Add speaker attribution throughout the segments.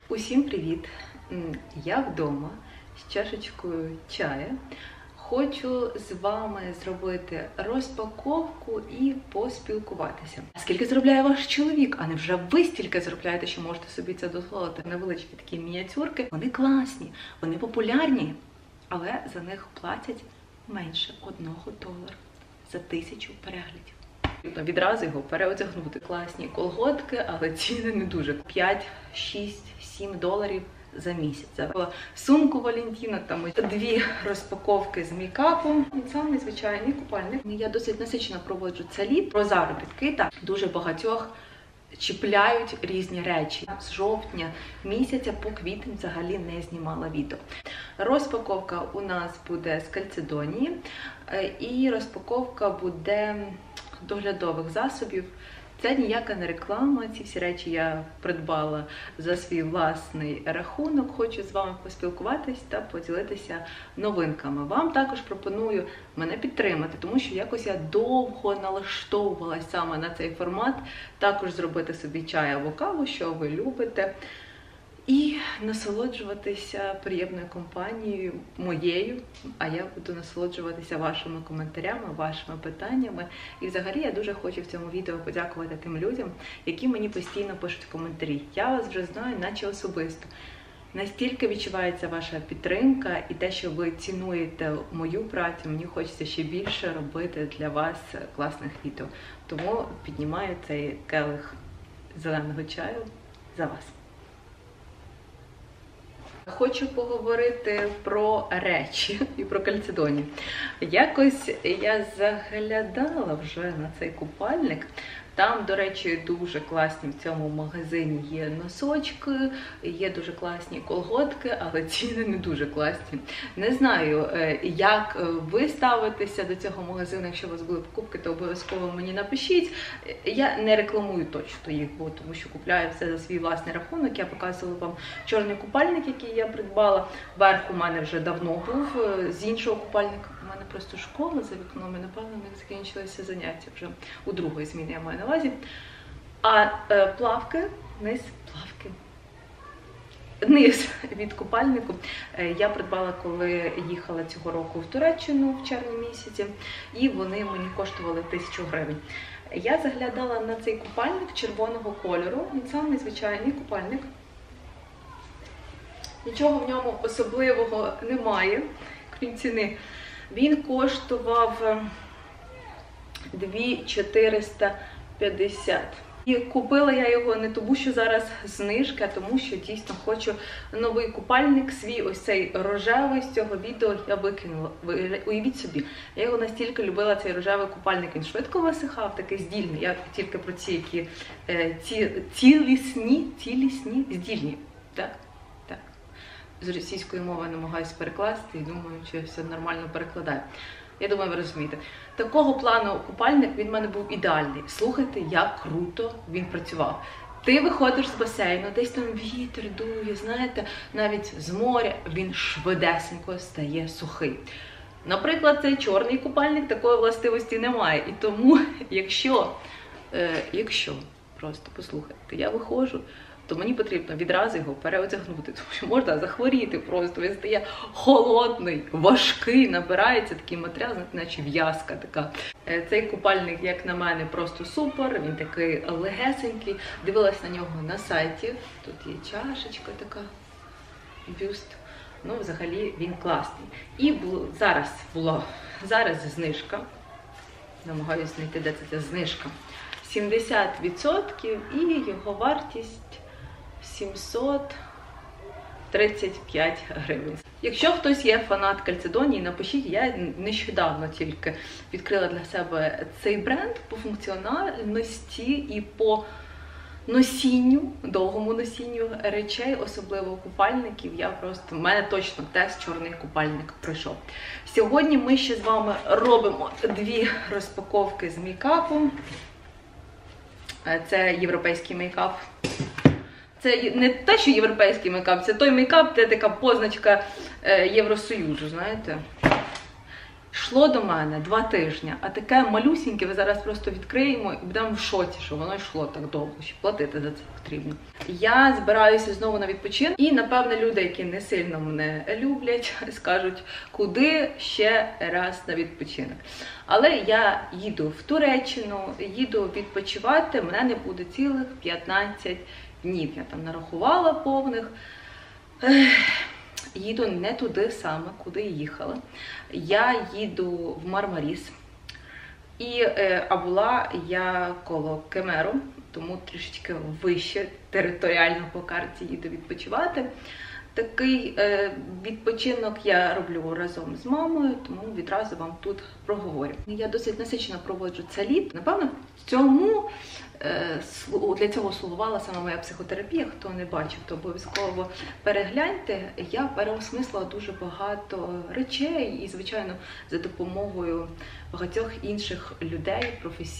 Speaker 1: Усім привіт! Я вдома з чашечкою чаю. Хочу з вами зробити розпаковку і поспілкуватися. Скільки заробляє ваш чоловік? А невже ви стільки заробляєте, що можете собі це дозволити? Невеличкі такі мініатюрки. Вони класні, вони популярні, але за них платять менше $1 за 1000 переглядів. Відразу його переодягнути. Класні колготки, але ціни не дуже. 5, 6, 7 доларів за місяць. Сумку Валентіна, там 2 розпаковки з мейкапом. І самий звичайний купальник. Я досить насичено проводжу це літо. Про заробітки, так, дуже багатьох чіпляють різні речі. З жовтня місяця по квітень взагалі не знімала відео. Розпаковка у нас буде з Кальцедонії і розпаковка буде доглядових засобів. Це ніяка не реклама, ці всі речі я придбала за свій власний рахунок. Хочу з вами поспілкуватись та поділитися новинками. Вам також пропоную мене підтримати, тому що якось я довго налаштовувалась саме на цей формат. Також зробити собі чай або каву, що ви любите. І насолоджуватися приємною компанією моєю, а я буду насолоджуватися вашими коментарями, вашими питаннями. І взагалі я дуже хочу в цьому відео подякувати тим людям, які мені постійно пишуть коментарі. Я вас вже знаю, наче особисто. Настільки відчувається ваша підтримка і те, що ви цінуєте мою працю, мені хочеться ще більше робити для вас класних відео. Тому піднімаю цей келих зеленого чаю за вас. Хочу поговорити про речі і про Кальцедонію. Якось я заглядала вже на цей купальник. Там, до речі, дуже класні в цьому магазині є носочки, є дуже класні колготки, але ціни не дуже класні. Не знаю, як ви ставитеся до цього магазину, якщо у вас були покупки, то обов'язково мені напишіть. Я не рекламую точно їх, тому що купляю все за свій власний рахунок. Я показувала вам чорний купальник, який я придбала. Верх у мене вже давно був, з іншого купальника. У мене просто школа за вікном, і, напевно, в них закінчилися заняття вже у другої зміни, я маю на увазі. А плавки, низ від купальнику я придбала, коли їхала цього року в Туреччину в червні місяці, і вони мені коштували 1000 гривень. Я заглядала на цей купальник червоного кольору, він самий звичайний купальник. Нічого в ньому особливого немає, крім ціни. Він коштував 2450. І купила я його не тому, що зараз знижка, а тому, що дійсно хочу новий купальник свій, ось цей рожевий з цього відео я викинула. Уявіть собі, я його настільки любила, цей рожевий купальник, він швидко висихав, такий здільний. Я тільки про ці, які цілісні, здільні, так? З російської мови намагаюся перекласти і думаю, що я все нормально перекладаю. Я думаю, ви розумієте. Такого плану купальник, він в мене був ідеальний. Слухайте, як круто він працював. Ти виходиш з басейну, десь там вітер дує, знаєте, навіть з моря він швидесенько стає сухий. Наприклад, цей чорний купальник такої властивості не має. І тому, якщо просто послухайте, я виходжу, то мені потрібно відразу його переодягнути, тому що можна захворіти просто, він стає холодний, важкий, набирається такий матеріал, наче в'язка така. Цей купальник, як на мене, просто супер, він такий легесенький. Дивилась на нього на сайті, тут є чашечка така, бюст. Ну, взагалі, він класний. І зараз знижка, намагаюся знайти, де це знижка, 70% і його вартість 735 гривень. Якщо хтось є фанат Кальцедонії, напишіть, я нещодавно тільки відкрила для себе цей бренд по функціональності і по носінню, довгому носінню речей, особливо купальників. В мене точно тест чорний купальник пройшов. Сьогодні ми ще з вами робимо 2 розпаковки з мейкапом. Це європейський мейкап. Це не те, що європейський мейкап, це той мейкап, де така позначка Євросоюзу, знаєте. йшло до мене 2 тижні, а таке малюсіньке ви зараз просто відкриємо і будемо в шоці, що воно йшло так довго, що платити за це потрібно. Я збираюся знову на відпочинок, і, напевне, люди, які не сильно мене люблять, скажуть, куди ще раз на відпочинок. Але я їду в Туреччину, їду відпочивати, мене не буде цілих 15 днів. Я там нарахувала повних. Їду не туди саме, куди їхала. Я їду в Мармаріс. А була я коло Кемеру, тому трішечки вище територіально по карті їду відпочивати. Такий відпочинок я роблю разом з мамою, тому відразу вам тут проговорю. Я досить насичено проводжу це літо. Напевно, для цього слугувала саме моя психотерапія. Хто не бачив, то обов'язково перегляньте. Я переосмислила дуже багато речей і, звичайно, за допомогою багатьох інших людей,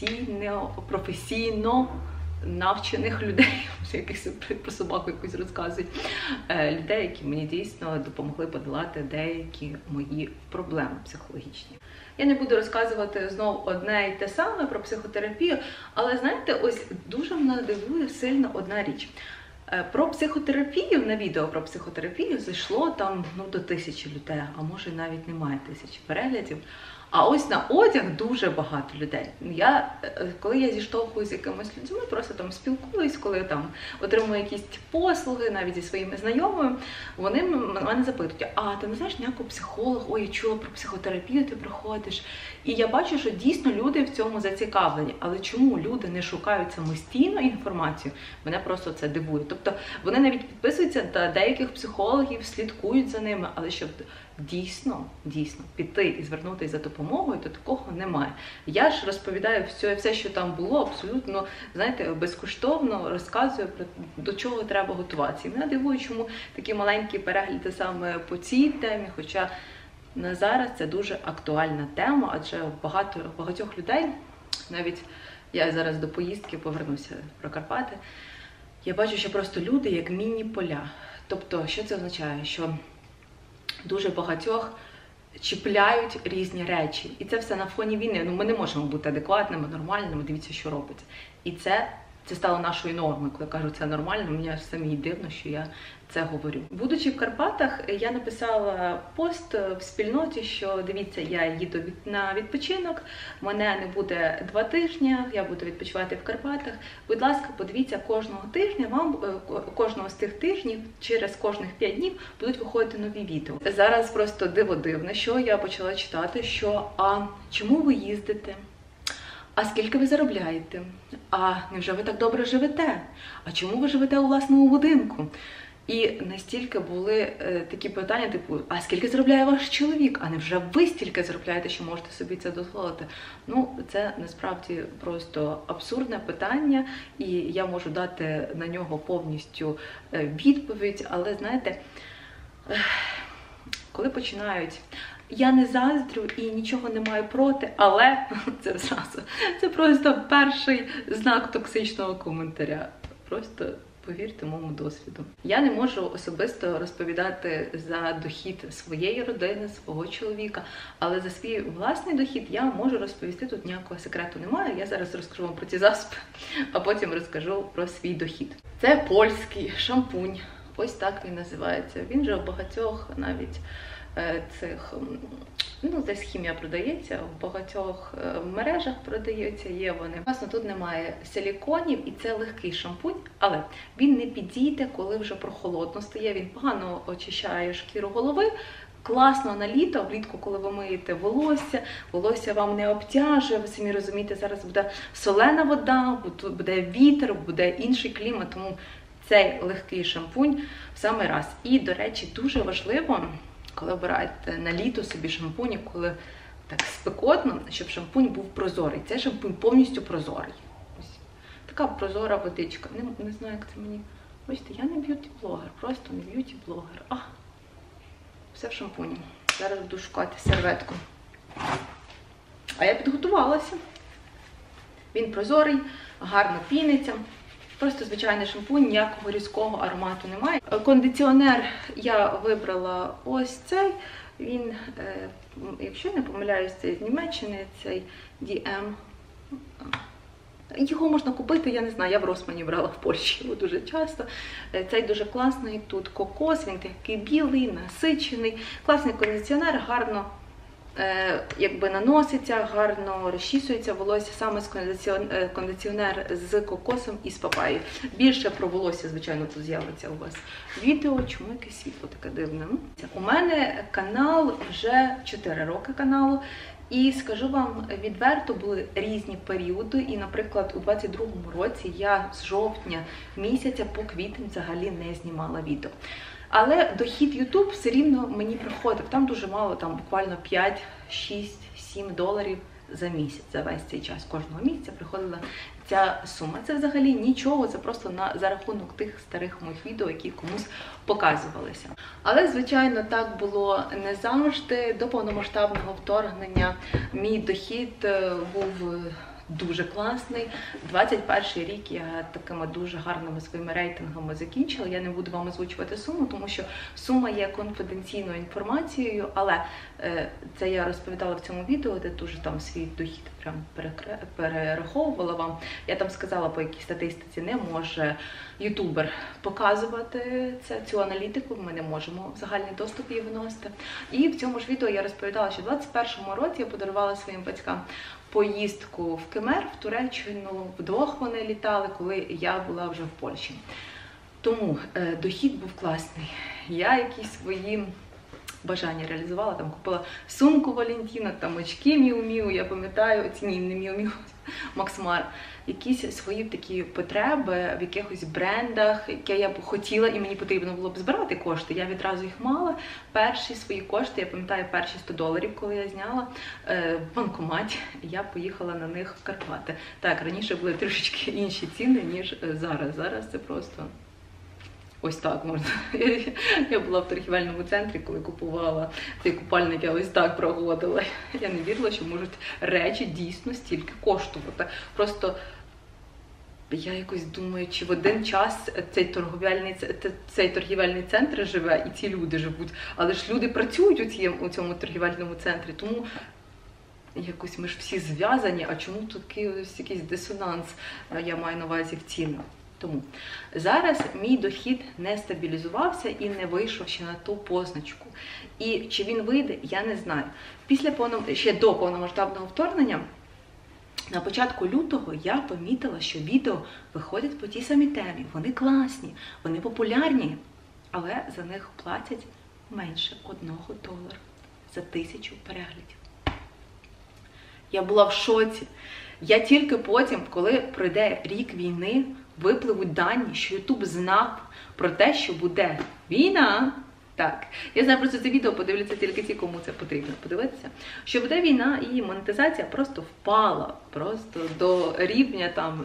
Speaker 1: професійно навчених людей, якихось про собаку якусь розказують, людей, які мені дійсно допомогли подолати деякі мої проблеми психологічні. Я не буду розказувати знову одне і те саме про психотерапію, але, знаєте, ось дуже мене дивує сильно одна річ. Про психотерапію, на відео про психотерапію зайшло там до 1000 людей, а може навіть немає 1000 переглядів. А ось на одяг дуже багато людей. Коли я зіштовхуюсь з якимись людьми, просто там спілкуюсь, коли там отримую якісь послуги, навіть зі своїми знайомими, вони мене запитують, а ти не знаєш ніякого психолога, ой, я чула про психотерапію, ти приходиш. І я бачу, що дійсно люди в цьому зацікавлені. Але чому люди не шукають самостійно інформацію, мене просто це дивує. Тобто вони навіть підписуються до деяких психологів, слідкують за ними, але щоб дійсно піти і звернутися за допомогою, то такого немає. Я ж розповідаю все, що там було, абсолютно, знаєте, безкоштовно розказую про до чого треба готуватися. І мене дивує, чому такі маленькі перегляди саме по цій темі, хоча на зараз це дуже актуальна тема, адже багатьох людей, навіть я зараз до поїздки повернуся про Карпати, я бачу, що просто люди як міні-поля. Тобто, що це означає? Що дуже багатьох чіпляють різні речі. І це все на фоні війни. Ми не можемо бути адекватними, нормальними, дивіться, що робиться. І це стало нашою нормою. Коли кажу, це нормально, мені аж самі дивно, що я це говорю. Будучи в Карпатах, я написала пост в спільноті, що дивіться, я їду на відпочинок, мене не буде 2 тижні, я буду відпочивати в Карпатах. Будь ласка, подивіться, кожного з тих тижнів, через кожних 5 днів будуть виходити нові відео. Зараз просто дивно, що я почала читати, що чому ви їздите? А скільки ви заробляєте? А невже ви так добре живете? А чому ви живете у власному будинку? І настільки були такі питання, типу, а скільки заробляє ваш чоловік? А невже ви стільки заробляєте, що можете собі це дозволити? Це насправді просто абсурдне питання, і я можу дати на нього повністю відповідь, але, знаєте, коли починають... Я не заздрю і нічого не маю проти, але це просто перший знак токсичного коментаря. Просто повірте моєму досвіду. Я не можу особисто розповідати за дохід своєї родини, свого чоловіка, але за свій власний дохід я можу розповісти, тут ніякого секрету немає. Я зараз розкажу вам про ці засоби, а потім розкажу про свій дохід. Це польський шампунь, ось так він називається. Він же в багатьох навіть цих, десь хімія продається, в багатьох мережах продаються, є вони. Власне, тут немає силіконів і це легкий шампунь, але він не підійде, коли вже прохолодно стає, він погано очищає шкіру голови. Класно на літо, влітку, коли ви миєте волосся вам не обтяжує, ви самі розумієте, зараз буде солена вода, тут буде вітер, буде інший клімат, тому цей легкий шампунь в самий раз. І, до речі, дуже важливо, коли обираєте на літо собі шампунь, коли так спекотно, щоб шампунь був прозорий. Цей шампунь повністю прозорий. Ось така прозора водичка. Не знаю, як це мені. Бачите, я не б'юті-блогер, просто не б'юті-блогер. Все в шампуні. Зараз буду шукати серветку. А я підготувалася. Він прозорий, гарно піниться. Просто звичайний шампунь, ніякого різкого аромату немає. Кондиціонер я вибрала ось цей. Він, якщо не помиляюсь, це з Німеччини, цей DM. Його можна купити, я не знаю, я в Росмані брала в Польщі його дуже часто. Цей дуже класний, тут кокос, він такий білий, насичений, класний кондиціонер, гарно якби наноситься, гарно розчісується волосся, саме кондиціонер з кокосом і з папайєю. Більше про волосся, звичайно, тут з'явиться у вас відео. Чому якесь світло таке дивне? У мене канал вже 4 роки каналу. І скажу вам відверто, були різні періоди, і, наприклад, у 22-му році я з жовтня місяця по квітень взагалі не знімала відео. Але дохід YouTube все рівно мені приходив, там дуже мало, там буквально 5, 6, 7 доларів за місяць, за весь цей час. Кожного місяця приходила ця сума. Це взагалі нічого, це просто за рахунок тих старих моїх відео, які комусь показувалися. Але, звичайно, так було не завжди. До повномасштабного вторгнення мій дохід був дуже класний. 21-й рік я такими дуже гарними своїми рейтингами закінчила. Я не буду вам озвучувати суму, тому що сума є конфіденційною інформацією, але це я розповідала в цьому відео, де дуже там свій дохід прям перераховувала вам. Я там сказала, по якій статистиці не може ютубер показувати цю аналітику, ми не можемо в загальний доступ її виносити. І в цьому ж відео я розповідала, що в 21-му році я подарувала своїм батькам поїздку в Кемер, в Туреччину, вдвох вони літали, коли я була вже в Польщі. Тому дохід був класний. Я якісь свої бажання реалізувала, там купила сумку Валентіна, там очки Міу-Міу, я пам'ятаю, ні, не Міу-Міу, Максмар. Якісь свої такі потреби в якихось брендах, які я б хотіла, і мені потрібно було б збирати кошти. Я відразу їх мала. Перші свої кошти, я пам'ятаю, перші 100 доларів, коли я зняла в банкоматі, я поїхала на них в Карпати. Так, раніше були трішечки інші ціни, ніж зараз. Зараз це просто ось так можна. Я була в торгівельному центрі, коли купувала цей купальник, я ось так проходила. Я не вірила, що можуть речі дійсно стільки коштувати. Просто я якось думаю, чи в один час цей торгівельний центр живе і ці люди живуть. Але ж люди працюють у цьому торгівельному центрі, тому якось ми ж всі зв'язані, а чому такий ось якийсь дисонанс, я маю на увазі, в цінах. Тому зараз мій дохід не стабілізувався і не вийшов ще на ту позначку. І чи він вийде, я не знаю. Ще до повномасштабного вторгнення, на початку лютого я помітила, що відео виходять по тій самій темі. Вони класні, вони популярні, але за них платять менше $1 за 1000 переглядів. Я була в шоці. Я тільки потім, коли пройде рік війни, випливуть дані, що YouTube знав про те, що буде війна. Так, я знаю, просто це відео подивляться тільки ті, кому це потрібно подивитися. Що буде війна, і монетизація просто впала просто до рівня там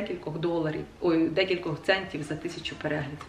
Speaker 1: декількох центів за 1000 переглядів.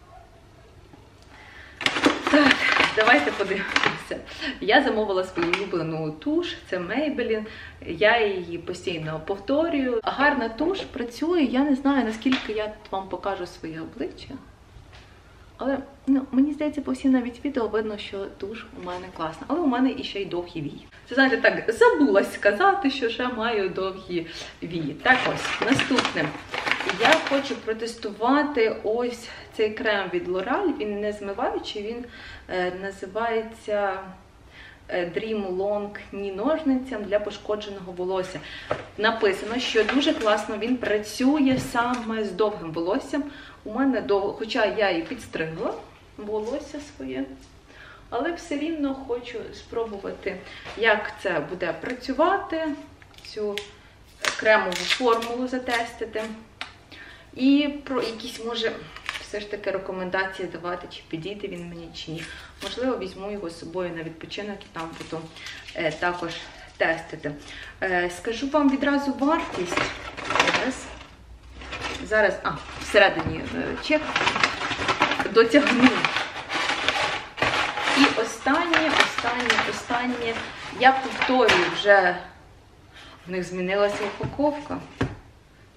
Speaker 1: Так, давайте подивимося. Я замовила свою улюблену туш, це Maybelline. Я її постійно повторюю. Гарна туш, працює, я не знаю, наскільки я вам покажу своє обличчя. Але, мені здається, по всім навіть відео видно, що туш у мене класна. Але у мене іще й довгі вії. Це, знаєте, так, забулась сказати, що ще маю довгі вії. Так ось, наступне. Я хочу протестувати ось цей крем від L'Oreal. Він не змиваючий, він називається Dream Long ні ножницям для пошкодженого волосся. Написано, що дуже класно він працює саме з довгим волоссям. У мене довго, хоча я і підстригла волосся своє, але все рівно хочу спробувати, як це буде працювати, цю кремову формулу затестити. І про якісь, може, все ж таки рекомендації давати, чи підійде він мені, чи ні. Можливо, візьму його з собою на відпочинок і там буду також тестити. Скажу вам відразу вартість. Зараз, всередині чек дотягну. І останнє. Я повторюю, вже в них змінилася упаковка.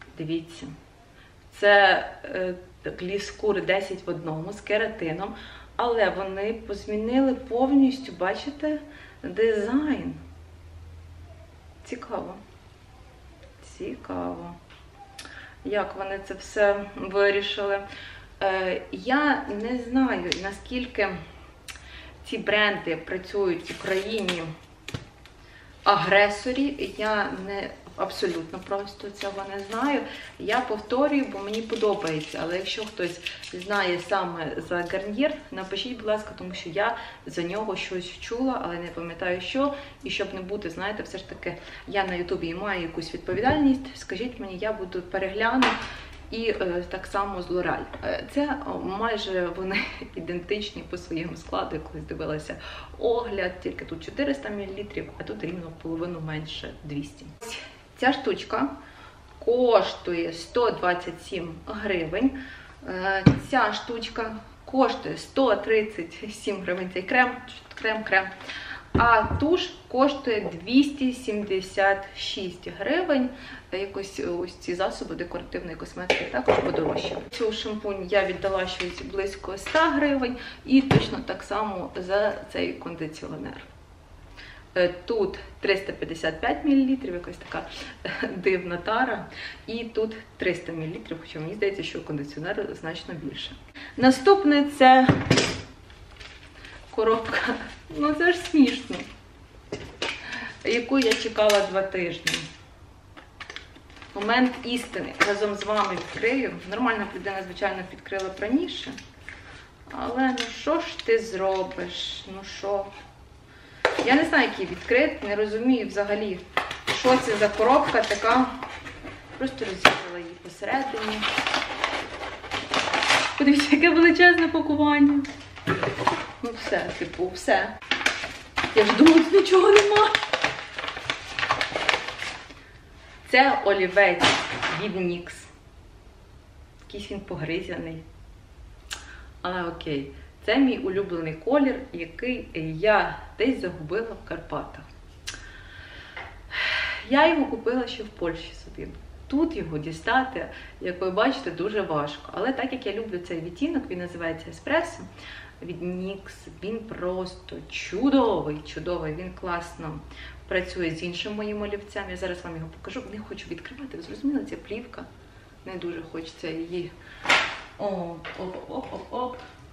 Speaker 1: Дивіться. Це Гліскур 10 в 1 з кератином. Але вони позмінили повністю, бачите, дизайн. Цікаво. Цікаво. Як вони це все вирішили. Я не знаю, наскільки ці бренди працюють в Україні агресорі. Я абсолютно просто цього не знаю. Я повторюю, бо мені подобається. Але якщо хтось знає саме за Garnier, напишіть, будь ласка, тому що я за нього щось чула, але не пам'ятаю що. І щоб не бути, знаєте, все ж таки, я на Ютубі маю якусь відповідальність, скажіть мені, я буду перегляну. І так само з L'Oréal. Це майже вони ідентичні по своєму складу. Я колись дивилася огляд, тільки тут 400 мл, а тут рівно в половину менше 200. Ця штучка коштує 127 гривень. Ця штучка коштує 137 гривень. Цей крем. А туш коштує 276 гривень. Якось ось ці засоби декоративної косметики також подорожчі. Цю шампунь я віддала щось близько 100 гривень. І точно так само за цей кондиціонер. Тут 355 мл, якась така дивна тара. І тут 300 мл, хоча мені здається, що кондиціонер значно більше. Наступне це коробка. Ну це ж смішно. Яку я чекала 2 тижні. Момент істини. Разом з вами відкрию. Нормальна людина, звичайно, відкрила б раніше. Але ну що ж ти зробиш? Ну що? Я не знаю, як її відкрити, не розумію взагалі, що це за коробка така. Просто розірвала її посередині. Подивіться, яке величезне пакування. Ну все, типу, все. Я ж думала, тут нічого нема. Це олівець від NYX. Якийсь він погризяний. Але окей. Це мій улюблений колір, який я десь загубила в Карпатах. Я його купила ще в Польщі собі. Тут його дістати, як ви бачите, дуже важко. Але так як я люблю цей відтінок, він називається Еспресо, від NYX, він просто чудовий, чудовий. Він класно працює з іншим моїм олівцем. Я зараз вам його покажу. Не хочу відкривати, ви зрозуміли, ця плівка. Не дуже хочеться її. Оп.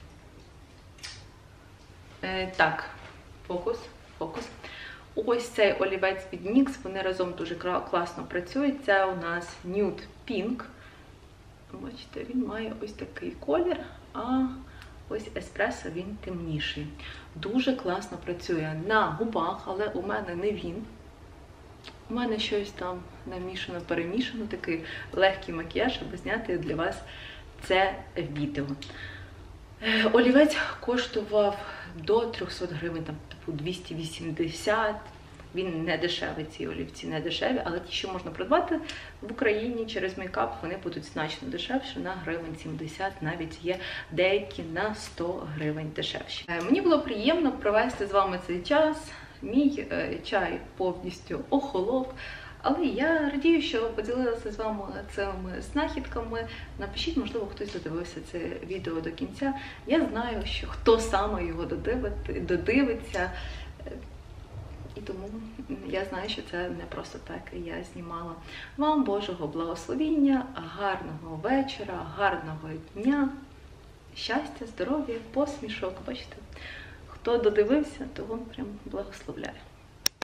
Speaker 1: Так, фокус. Ось цей олівець від NYX, вони разом дуже класно працюють. Це у нас Nude Pink. Бачите, він має ось такий колір, а ось еспресо він темніший. Дуже класно працює на губах, але у мене не він. У мене щось там намішано, перемішано, такий легкий макіяж, аби зняти для вас це відео. Олівець коштував до 300 гривень, там, типу 280. Він не дешевий, ці олівці не дешеві, але ті, що можна придбати в Україні через мейкап, вони будуть значно дешевші, на гривень 70, навіть є деякі на 100 гривень дешевші. Мені було приємно провести з вами цей час. Мій чай повністю охолов. Але я радію, що поділилася з вами цими знахідками. Напишіть, можливо, хтось додивився це відео до кінця. Я знаю, що хто саме його додивиться. І тому я знаю, що це не просто так я знімала. Вам Божого благословіння, гарного вечора, гарного дня, щастя, здоров'я, посмішок. Бачите, хто додивився, того прям благословляю.